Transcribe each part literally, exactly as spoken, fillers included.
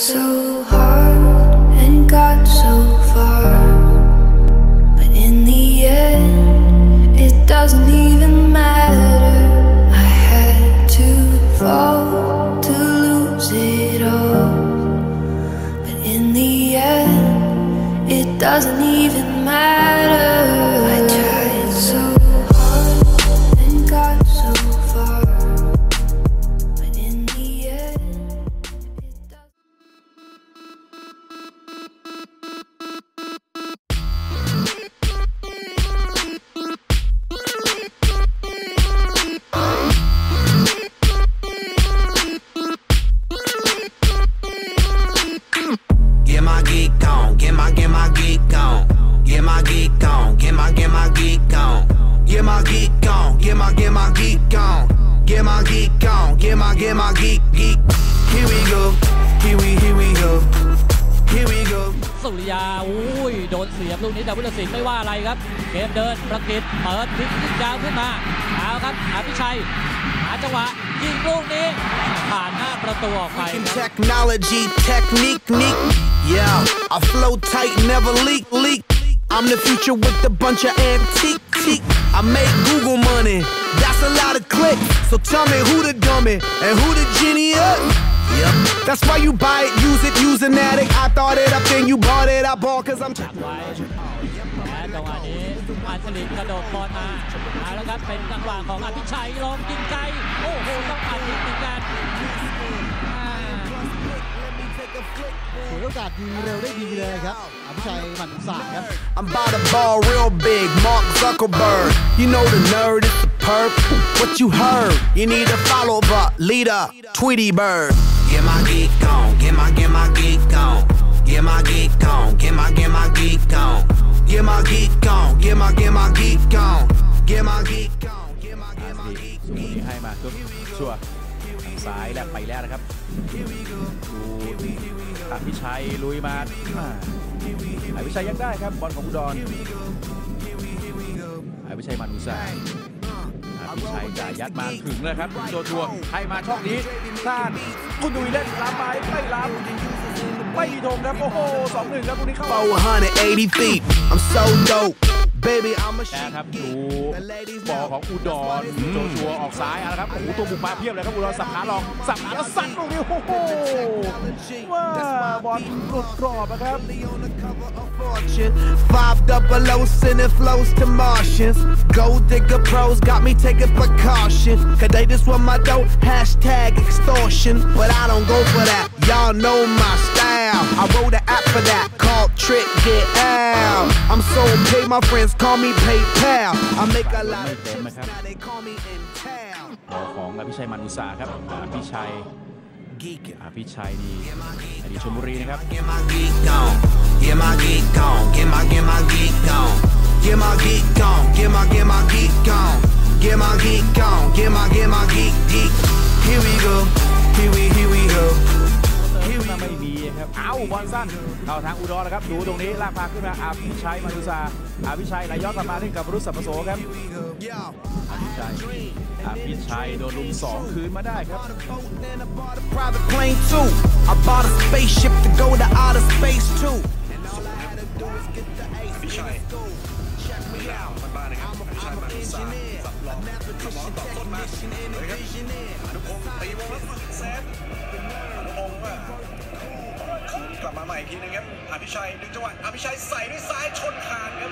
so hard and got so far, but in the end it doesn't even matter. I had to fall to lose it all, but in the end it doesn't even matter. I tried so hard and got so far, but in the end it doesn't. Get my geek on, get my, get my geek on. Get my geek on, get my, get my geek on. Get my geek on, get my, get my geek on. Get my geek on, get my, get my geek, geek. Here we go, here we, here we go, here we go. สุริยาอุ้ยโดนเสียบลูกนี้แต่พุทธศิลป์ไม่ว่าอะไรครับเกมเดินประกิตเปิดพลิกยาวขึ้นมาเอาครับอภิชัยหาจังหวะยิงลูกนี้ผ่านหน้าประตูออกไป Technology, technique, neat. Yeah, I flow tight, never leak, leak. I'm the future with a bunch of antique, teak. I make Google money, that's a lot of clicks. So tell me who the dummy and who the genius. Yep, that's why you buy it, use it, use an addict. I thought it up, then you bought it, I bought cause I'm จับไว้และจังหวะนี้อัญชลินกระโดดบอลมาเอาแล้วครับเป็นจังหวะของอภิชัยลงยิงไกลโอ้โหต้องปัดอีกเหมือนกันสวยโอกาสยิงเร็วได้ดีเลยครับอภิชัยหมั่นอุตสาหครับ I'm about to ball real big, Mark Zuckerberg. You know the nerd is the perp. What you heard? You need a follow up, leader, Tweety Bird. Get my geek on, get my, get my geek on. Get my geek on, get my, get my geek on. Get my geek on, get my, get my geek on. Get my geek on, get my, get my geek ส่วนนี้ให้มาก็ชัวร์ซ้ายแลกไปแล้วนะครับดูอภิชัยลุยมาอภิชัยยังได้ครับบอลของอุดรอภิชัยมานุสาอภิชัยจ่ายยัดมาถึงเลยครับโจชัวให้มาช่องนี้ท่านคุณดุยเล่นล้ำไปไม่ล้ำไม่มีธงครับโอ้โห สองหนึ่ง ครับตรงนี้เข้า four hundred eighty feet I'm so dope baby I'm a นะครับดูบอลของอุดรโจชัวออกซ้ายนะครับโอ้โหตัวบุกมาเพียบเลยครับอุดรสับขาลองสับขาแล้วซัดตรงนี้โอ้โหว้าบอลหลุดกรอบนะครับ Five double O sending flows to Martians. Gold digger pros got me taking precaution. Cause they just want my dope, hashtag extortion. But I don't go for that, y'all know my style. I wrote an app for that called Trick Get Out. I'm so paid, my friends call me PayPal. I make a lot of tips, now they call me in town. ของอภิชัยมานุสาครับอภิชัยอภิชัยนี่อดีตชลบุรีนะครับ Get my geek on, get my geek on, get my, get my geek on. Get my geek on, get my, get my geek on. Get my geek on, get my, get my geek, geek. Here we go, here we, here we go. ไม่มีครับเอ้าบอลสั้นเข้าทางอุดรแล้วครับดูตรงนี้ลากพาขึ้นมาอภิชัยมานุสาอภิชัยไหลย้อนกลับมาเล่นกับวรุษสัมปโสครับอภิชัยอภิชัยโดนลุมสองคืนมาได้ครับ Private plane too. I bought a spaceship to go to outer space too. อภิชัยไม่ยาวบ้านๆนะครับอภิชัยมานุสาสับหลอกขับบอลต่อต้นมาเลยครับอนุพงศ์ตีวงแล้วแซฟอนุพงศ์ว่าคืนกลับมาใหม่อีกทีนึงครับอภิชัยดึงจังหวะอภิชัยใส่ด้วยซ้ายชนคานครับ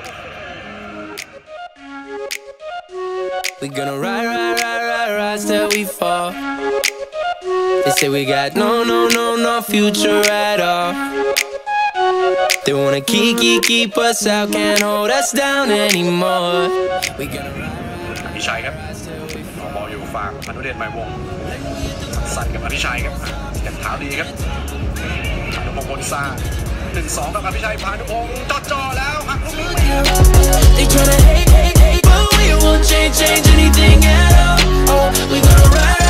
We gonna ride, ride, ride, ride, ride till we fall. They say we got no, no, no, no future at all. They wanna keep, keep, keep us out, can't hold us down anymore. We gonna ride, ride, อภิชัยครับเอาบอลอยู่ฝากพานุเดชใหม่วงสั่นกับอภิชัยครับเสียบเท้าดีครับพานุพงศ์บนซ่าหนึ่งสองกับอภิชัยพานุพงศ์จ่อๆแล้วหักลูกนี้ They tryna hate, hate, hate, but we won't change, change anything at all. Oh, we gonna ride.